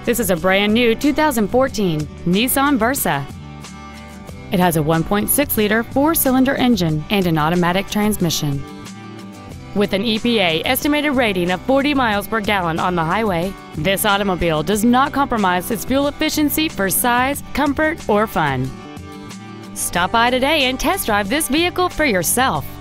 This is a brand new 2014 Nissan Versa. It has a 1.6-liter four-cylinder engine and an automatic transmission. With an EPA estimated rating of 40 miles per gallon on the highway, this automobile does not compromise its fuel efficiency for size, comfort, or fun. Stop by today and test drive this vehicle for yourself.